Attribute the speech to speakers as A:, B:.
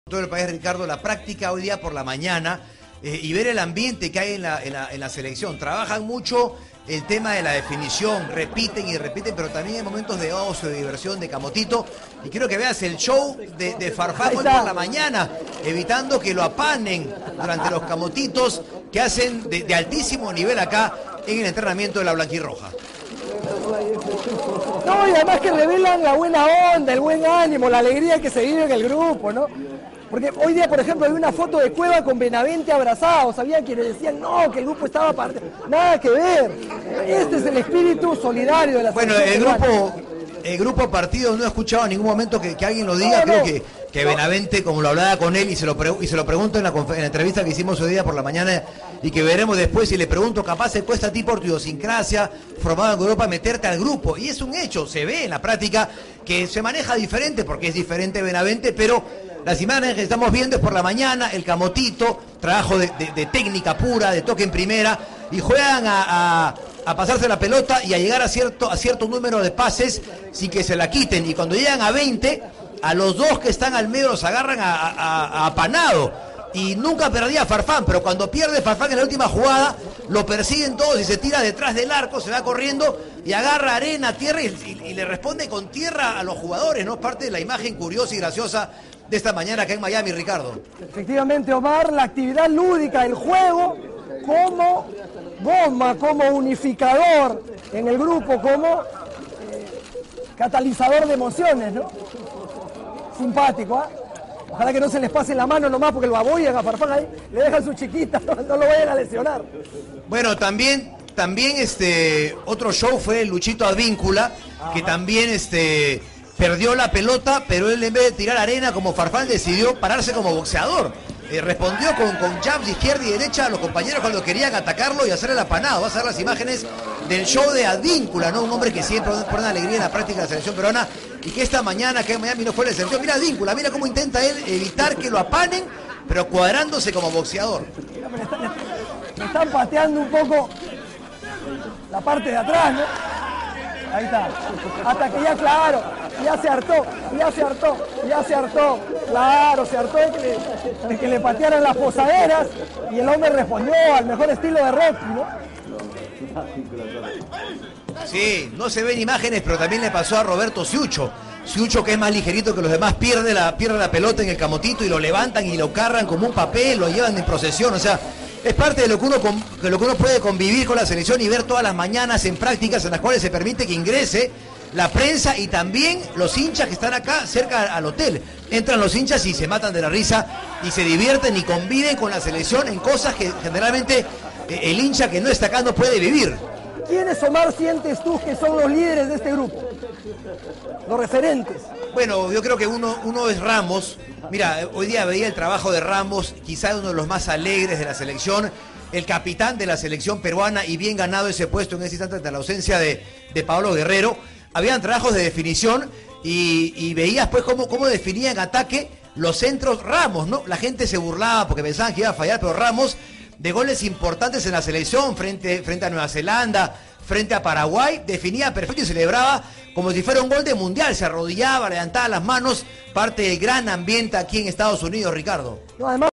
A: todo el país, Ricardo, la práctica hoy día por la mañana y ver el ambiente que hay en la selección. Trabajan mucho el tema de la definición, repiten y repiten, pero también hay momentos de ocio, de diversión, de camotito. Y quiero que veas el show de Farfán hoy por la mañana, evitando que lo apanen durante los camotitos que hacen de altísimo nivel acá en el entrenamiento de la blanquirroja.
B: No, y además que revelan la buena onda, el buen ánimo, la alegría que se vive en el grupo, ¿no? Porque hoy día, por ejemplo, hay una foto de Cueva con Benavente abrazados. Había quienes decían, no, que el grupo estaba aparte. Nada que ver. Este es el espíritu solidario de la selección.
A: Bueno, el grupo partido no he escuchado en ningún momento que alguien lo diga. Creo que Benavente, como lo hablaba con él y se lo pregunto en la entrevista que hicimos hoy día por la mañana y que veremos después, y le pregunto, capaz se cuesta a ti por tu idiosincrasia, formado en Europa, meterte al grupo. Y es un hecho, se ve en la práctica que se maneja diferente, porque es diferente Benavente, pero las imágenes que estamos viendo es por la mañana, el camotito, trabajo de técnica pura, de toque en primera, y juegan a pasarse la pelota y a llegar a cierto número de pases sin que se la quiten. Y cuando llegan a 20, a los dos que están al medio los agarran a apanado. Y nunca perdía Farfán, pero cuando pierde Farfán en la última jugada, lo persiguen todos y se tira detrás del arco, se va corriendo y agarra arena, tierra y le responde con tierra a los jugadores, ¿no? Parte de la imagen curiosa y graciosa de esta mañana acá en Miami, Ricardo.
B: Efectivamente, Omar, la actividad lúdica, el juego como bomba, como unificador en el grupo, como catalizador de emociones, ¿no? Simpático, ¿ah? Ojalá que no se les pase la mano nomás porque lo abollan a Farfán ahí, le dejan su chiquita, no lo vayan a lesionar.
A: Bueno, también otro show fue Luchito Advíncula, que también perdió la pelota, pero él en vez de tirar arena como Farfán decidió pararse como boxeador. Respondió con jabs de izquierda y derecha a los compañeros cuando querían atacarlo y hacer el apanado. Vas a ver las imágenes del show de Advíncula, ¿no? Un hombre que siempre pone alegría en la práctica de la selección peruana y que esta mañana que en Miami no fue la selección. Mira Advíncula, mira cómo intenta él evitar que lo apanen, pero cuadrándose como boxeador.
B: Me están pateando un poco la parte de atrás, ¿no? Ahí está. Hasta que ya, claro, ya se hartó. Claro, se hartó de que le patearan las posaderas y el hombre respondió al mejor estilo de Rocky, ¿no?
A: Sí, no se ven imágenes, pero también le pasó a Roberto Siucho. Siucho, que es más ligerito que los demás, pierde la pelota en el camotito y lo levantan y lo cargan como un papel, lo llevan en procesión, o sea, es parte de lo que uno puede convivir con la selección y ver todas las mañanas en prácticas en las cuales se permite que ingrese la prensa y también los hinchas que están acá cerca al hotel. Entran los hinchas y se matan de la risa y se divierten y conviven con la selección en cosas que generalmente el hincha que no está acá no puede vivir.
B: ¿Quiénes, Omar, sientes tú que son los líderes de este grupo? Los referentes.
A: Bueno, yo creo que uno es Ramos. Mira, hoy día veía el trabajo de Ramos, quizá uno de los más alegres de la selección, el capitán de la selección peruana y bien ganado ese puesto en ese instante ante la ausencia de Pablo Guerrero. Habían trabajos de definición y veías pues cómo definía en ataque los centros Ramos, ¿no? La gente se burlaba porque pensaban que iba a fallar, pero Ramos de goles importantes en la selección frente a Nueva Zelanda, frente a Paraguay, definía perfecto y celebraba como si fuera un gol de mundial, se arrodillaba, levantaba las manos, parte del gran ambiente aquí en Estados Unidos, Ricardo.
B: No, además